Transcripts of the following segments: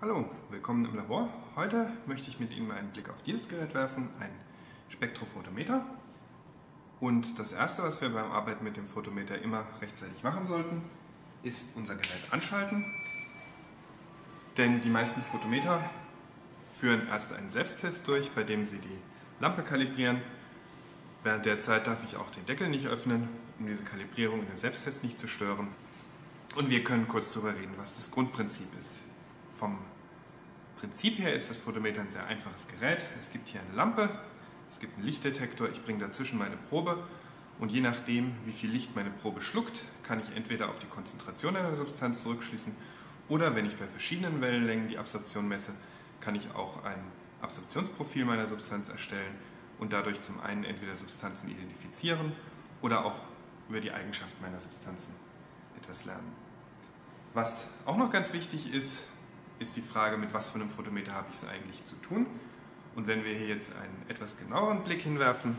Hallo, willkommen im Labor. Heute möchte ich mit Ihnen mal einen Blick auf dieses Gerät werfen, ein Spektrophotometer. Und das erste, was wir beim Arbeiten mit dem Photometer immer rechtzeitig machen sollten, ist unser Gerät anschalten. Denn die meisten Photometer führen erst einen Selbsttest durch, bei dem sie die Lampe kalibrieren. Während der Zeit darf ich auch den Deckel nicht öffnen, um diese Kalibrierung in den Selbsttest nicht zu stören. Und wir können kurz darüber reden, was das Grundprinzip ist. Vom Prinzip her ist das Photometer ein sehr einfaches Gerät. Es gibt hier eine Lampe, es gibt einen Lichtdetektor, ich bringe dazwischen meine Probe und je nachdem, wie viel Licht meine Probe schluckt, kann ich entweder auf die Konzentration einer Substanz zurückschließen oder, wenn ich bei verschiedenen Wellenlängen die Absorption messe, kann ich auch ein Absorptionsprofil meiner Substanz erstellen und dadurch zum einen entweder Substanzen identifizieren oder auch über die Eigenschaften meiner Substanzen etwas lernen. Was auch noch ganz wichtig ist, ist die Frage, mit was für einem Photometer habe ich es eigentlich zu tun. Und wenn wir hier jetzt einen etwas genaueren Blick hinwerfen,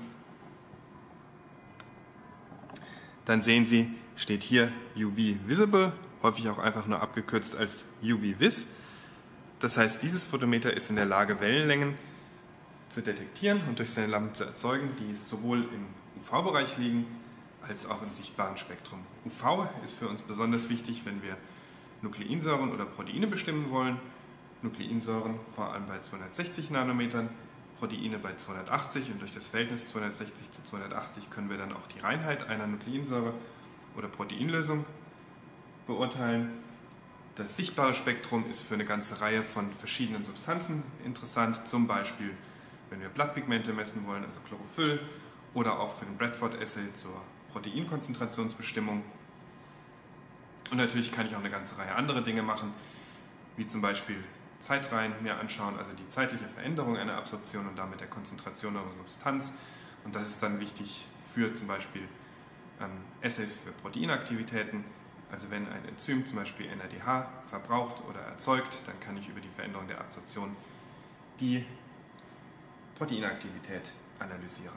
dann sehen Sie, steht hier UV Visible, häufig auch einfach nur abgekürzt als UV Vis. Das heißt, dieses Photometer ist in der Lage, Wellenlängen zu detektieren und durch seine Lampen zu erzeugen, die sowohl im UV-Bereich liegen, als auch im sichtbaren Spektrum. UV ist für uns besonders wichtig, wenn wir Nukleinsäuren oder Proteine bestimmen wollen. Nukleinsäuren vor allem bei 260 Nanometern, Proteine bei 280 und durch das Verhältnis 260 zu 280 können wir dann auch die Reinheit einer Nukleinsäure oder Proteinlösung beurteilen. Das sichtbare Spektrum ist für eine ganze Reihe von verschiedenen Substanzen interessant, zum Beispiel wenn wir Blattpigmente messen wollen, also Chlorophyll, oder auch für den Bradford-Assay zur Proteinkonzentrationsbestimmung. Und natürlich kann ich auch eine ganze Reihe andere Dinge machen, wie zum Beispiel Zeitreihen mir anschauen, also die zeitliche Veränderung einer Absorption und damit der Konzentration einer Substanz. Und das ist dann wichtig für zum Beispiel Assays für Proteinaktivitäten. Also wenn ein Enzym zum Beispiel NADH verbraucht oder erzeugt, dann kann ich über die Veränderung der Absorption die Proteinaktivität analysieren.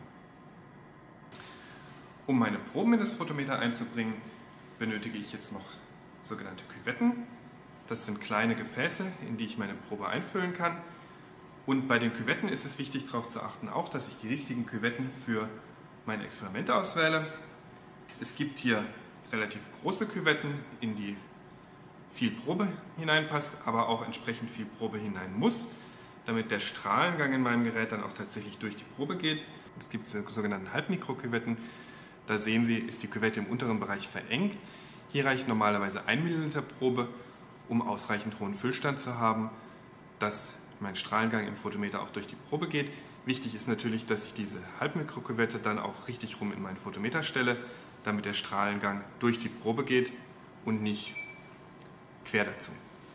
Um meine Proben in das Photometer einzubringen, benötige ich jetzt noch sogenannte Küvetten. Das sind kleine Gefäße, in die ich meine Probe einfüllen kann. Und bei den Küvetten ist es wichtig, darauf zu achten, auch, dass ich die richtigen Küvetten für meine Experimente auswähle. Es gibt hier relativ große Küvetten, in die viel Probe hineinpasst, aber auch entsprechend viel Probe hinein muss, damit der Strahlengang in meinem Gerät dann auch tatsächlich durch die Probe geht. Es gibt die sogenannten Halbmikroküvetten. Da sehen Sie, ist die Küvette im unteren Bereich verengt. Hier reicht normalerweise 1 Milliliter Probe, um ausreichend hohen Füllstand zu haben, dass mein Strahlengang im Photometer auch durch die Probe geht. Wichtig ist natürlich, dass ich diese Halbmikroküvette dann auch richtig rum in mein Photometer stelle, damit der Strahlengang durch die Probe geht und nicht quer dazu.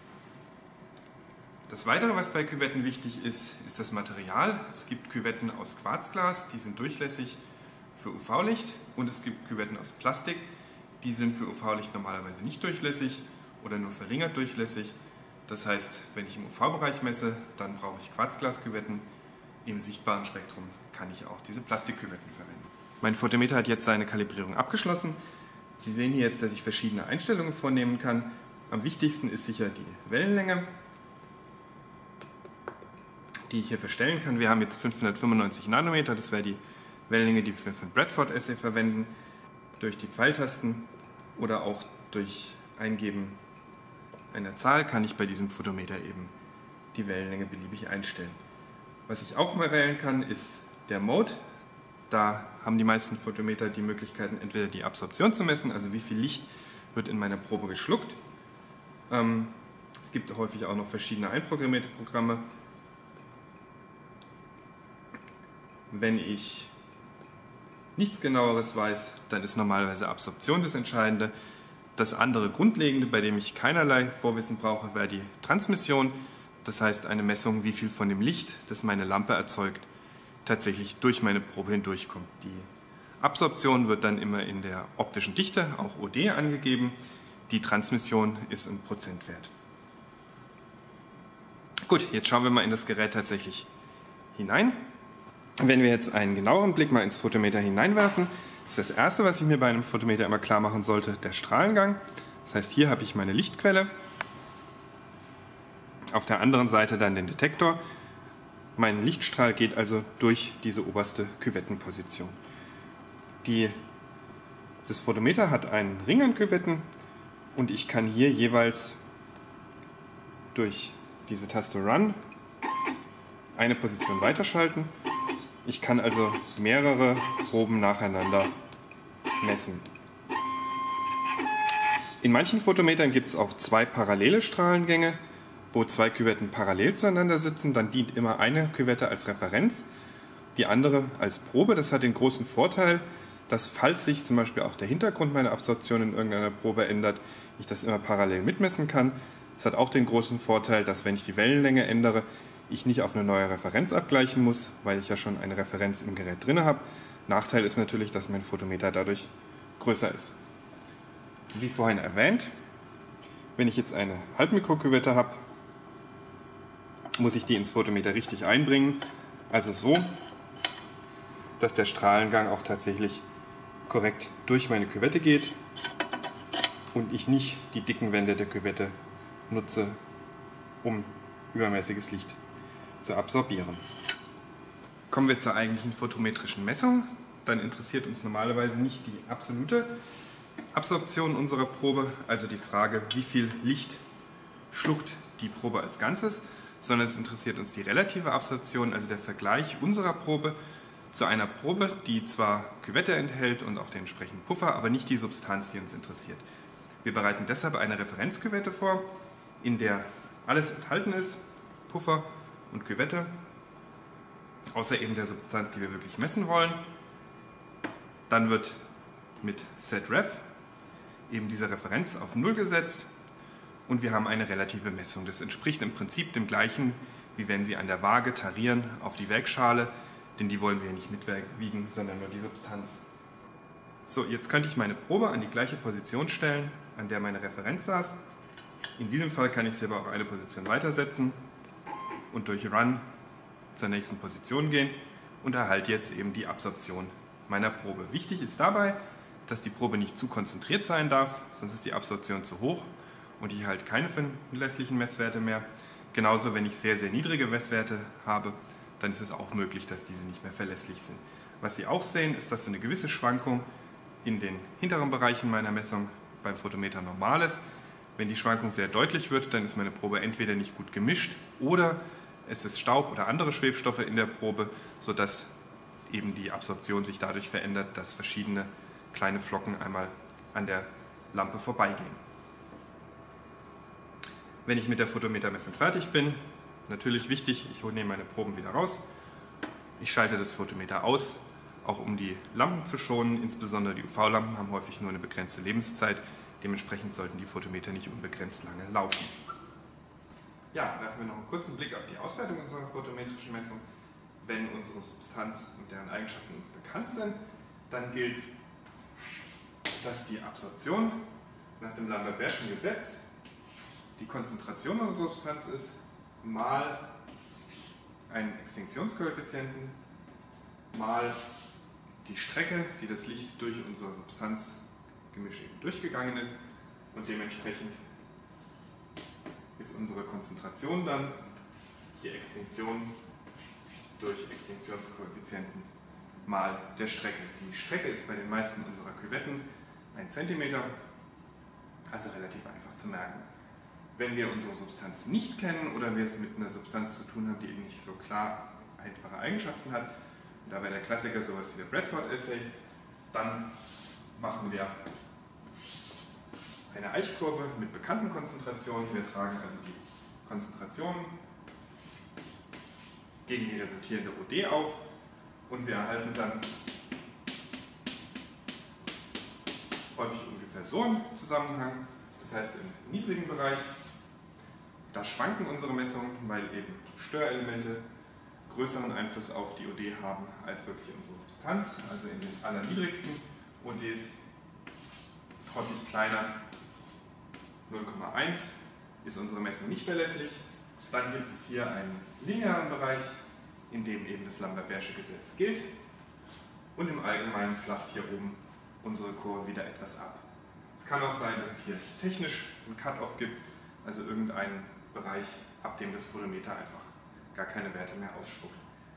Das Weitere, was bei Küvetten wichtig ist, ist das Material. Es gibt Küvetten aus Quarzglas, die sind durchlässig für UV-Licht, und es gibt Küvetten aus Plastik, die sind für UV-Licht normalerweise nicht durchlässig oder nur verringert durchlässig. Das heißt, wenn ich im UV-Bereich messe, dann brauche ich Quarzglasküvetten. Im sichtbaren Spektrum kann ich auch diese Plastikküvetten verwenden. Mein Photometer hat jetzt seine Kalibrierung abgeschlossen. Sie sehen hier jetzt, dass ich verschiedene Einstellungen vornehmen kann. Am wichtigsten ist sicher die Wellenlänge, die ich hier verstellen kann. Wir haben jetzt 595 Nanometer, das wäre die Wellenlänge, die wir für den Bradford-Assay verwenden. Durch die Pfeiltasten oder auch durch Eingeben einer Zahl kann ich bei diesem Photometer eben die Wellenlänge beliebig einstellen. Was ich auch mal wählen kann, ist der Mode. Da haben die meisten Photometer die Möglichkeiten, entweder die Absorption zu messen, also wie viel Licht wird in meiner Probe geschluckt. Es gibt häufig auch noch verschiedene einprogrammierte Programme. Wenn ich nichts Genaueres weiß, dann ist normalerweise Absorption das Entscheidende. Das andere Grundlegende, bei dem ich keinerlei Vorwissen brauche, wäre die Transmission. Das heißt eine Messung, wie viel von dem Licht, das meine Lampe erzeugt, tatsächlich durch meine Probe hindurchkommt. Die Absorption wird dann immer in der optischen Dichte, auch OD, angegeben. Die Transmission ist ein Prozentwert. Gut, jetzt schauen wir mal in das Gerät tatsächlich hinein. Wenn wir jetzt einen genaueren Blick mal ins Photometer hineinwerfen, ist das Erste, was ich mir bei einem Photometer immer klar machen sollte, der Strahlengang. Das heißt, hier habe ich meine Lichtquelle. auf der anderen Seite dann den Detektor. Mein Lichtstrahl geht also durch diese oberste Küvettenposition. Dieses Photometer hat einen Ring an Küvetten und ich kann hier jeweils durch diese Taste Run eine Position weiterschalten. Ich kann also mehrere Proben nacheinander messen. In manchen Photometern gibt es auch zwei parallele Strahlengänge, wo zwei Küvetten parallel zueinander sitzen. Dann dient immer eine Küvette als Referenz, die andere als Probe. Das hat den großen Vorteil, dass falls sich zum Beispiel auch der Hintergrund meiner Absorption in irgendeiner Probe ändert, ich das immer parallel mitmessen kann. Es hat auch den großen Vorteil, dass wenn ich die Wellenlänge ändere, ich nicht auf eine neue Referenz abgleichen muss, weil ich ja schon eine Referenz im Gerät drin habe. Nachteil ist natürlich, dass mein Photometer dadurch größer ist. Wie vorhin erwähnt, wenn ich jetzt eine Halbmikroküvette habe, muss ich die ins Photometer richtig einbringen, also so, dass der Strahlengang auch tatsächlich korrekt durch meine Küvette geht und ich nicht die dicken Wände der Küvette nutze, um übermäßiges Licht zu absorbieren. Kommen wir zur eigentlichen photometrischen Messung. Dann interessiert uns normalerweise nicht die absolute Absorption unserer Probe, also die Frage, wie viel Licht schluckt die Probe als Ganzes, sondern es interessiert uns die relative Absorption, also der Vergleich unserer Probe zu einer Probe, die zwar Küvette enthält und auch den entsprechenden Puffer, aber nicht die Substanz, die uns interessiert. Wir bereiten deshalb eine Referenzküvette vor, in der alles enthalten ist, Puffer und Küvette, außer eben der Substanz, die wir wirklich messen wollen. Dann wird mit setRef eben diese Referenz auf 0 gesetzt und wir haben eine relative Messung. Das entspricht im Prinzip dem gleichen, wie wenn Sie an der Waage tarieren auf die Wägschale, denn die wollen Sie ja nicht mitwiegen, sondern nur die Substanz. So, jetzt könnte ich meine Probe an die gleiche Position stellen, an der meine Referenz saß. In diesem Fall kann ich sie aber auch eine Position weitersetzen und durch Run zur nächsten Position gehen und erhalte jetzt eben die Absorption meiner Probe. Wichtig ist dabei, dass die Probe nicht zu konzentriert sein darf, sonst ist die Absorption zu hoch und ich erhalte keine verlässlichen Messwerte mehr. Genauso, wenn ich sehr, sehr niedrige Messwerte habe, dann ist es auch möglich, dass diese nicht mehr verlässlich sind. Was Sie auch sehen, ist, dass so eine gewisse Schwankung in den hinteren Bereichen meiner Messung beim Photometer normal ist. Wenn die Schwankung sehr deutlich wird, dann ist meine Probe entweder nicht gut gemischt oder es ist Staub oder andere Schwebstoffe in der Probe, sodass eben die Absorption sich dadurch verändert, dass verschiedene kleine Flocken einmal an der Lampe vorbeigehen. Wenn ich mit der Photometermessung fertig bin, natürlich wichtig, ich nehme meine Proben wieder raus, ich schalte das Photometer aus, auch um die Lampen zu schonen, insbesondere die UV-Lampen haben häufig nur eine begrenzte Lebenszeit, dementsprechend sollten die Photometer nicht unbegrenzt lange laufen. Ja, werfen wir noch einen kurzen Blick auf die Auswertung unserer photometrischen Messung. Wenn unsere Substanz und deren Eigenschaften uns bekannt sind, dann gilt, dass die Absorption nach dem Lambert-Beer'schen Gesetz die Konzentration unserer Substanz ist, mal einen Extinktionskoeffizienten, mal die Strecke, die das Licht durch unser Substanzgemisch eben durchgegangen ist und dementsprechend ist unsere Konzentration dann die Extinktion durch Extinktionskoeffizienten mal der Strecke. Die Strecke ist bei den meisten unserer Küvetten 1 cm, also relativ einfach zu merken. Wenn wir unsere Substanz nicht kennen oder wir es mit einer Substanz zu tun haben, die eben nicht so klar einfache Eigenschaften hat, und da wäre der Klassiker sowas wie der Bradford-Assay, dann machen wir eine Eichkurve mit bekannten Konzentrationen. Wir tragen also die Konzentrationen gegen die resultierende OD auf und wir erhalten dann häufig ungefähr so einen Zusammenhang. Das heißt, im niedrigen Bereich, da schwanken unsere Messungen, weil eben Störelemente größeren Einfluss auf die OD haben als wirklich unsere Substanz. Also in den allerniedrigsten ODs häufig kleiner 0,1 ist unsere Messung nicht verlässlich. Dann gibt es hier einen linearen Bereich, in dem eben das Lambert-Beer'sche Gesetz gilt. Und im Allgemeinen flacht hier oben unsere Kurve wieder etwas ab. Es kann auch sein, dass es hier technisch einen Cut-off gibt, also irgendeinen Bereich, ab dem das Photometer einfach gar keine Werte mehr ausspuckt.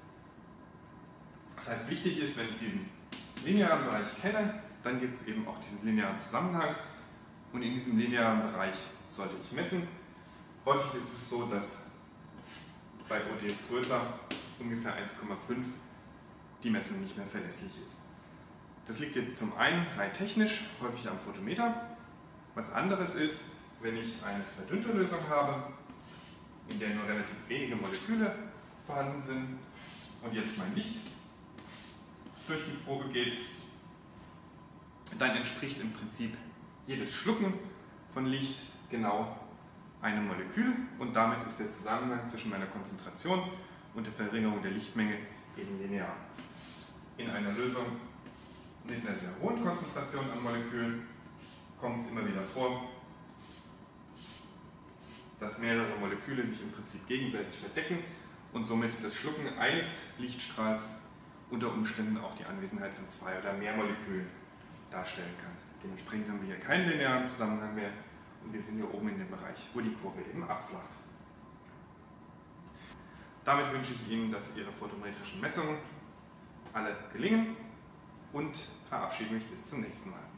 Das heißt, wichtig ist, wenn ich diesen linearen Bereich kenne, dann gibt es eben auch diesen linearen Zusammenhang und in diesem linearen Bereich sollte ich messen. Häufig ist es so, dass bei ODS größer ungefähr 1,5 die Messung nicht mehr verlässlich ist. Das liegt jetzt zum einen rein technisch, häufig am Photometer. Was anderes ist, wenn ich eine verdünnte Lösung habe, in der nur relativ wenige Moleküle vorhanden sind und jetzt mein Licht durch die Probe geht, dann entspricht im Prinzip jedes Schlucken von Licht genau einem Molekül und damit ist der Zusammenhang zwischen meiner Konzentration und der Verringerung der Lichtmenge eben linear. In einer Lösung mit einer sehr hohen Konzentration an Molekülen kommt es immer wieder vor, dass mehrere Moleküle sich im Prinzip gegenseitig verdecken und somit das Schlucken eines Lichtstrahls unter Umständen auch die Anwesenheit von 2 oder mehr Molekülen darstellen kann. Dementsprechend haben wir hier keinen linearen Zusammenhang mehr und wir sind hier oben in dem Bereich, wo die Kurve eben abflacht. Damit wünsche ich Ihnen, dass Ihre photometrischen Messungen alle gelingen und verabschiede mich bis zum nächsten Mal.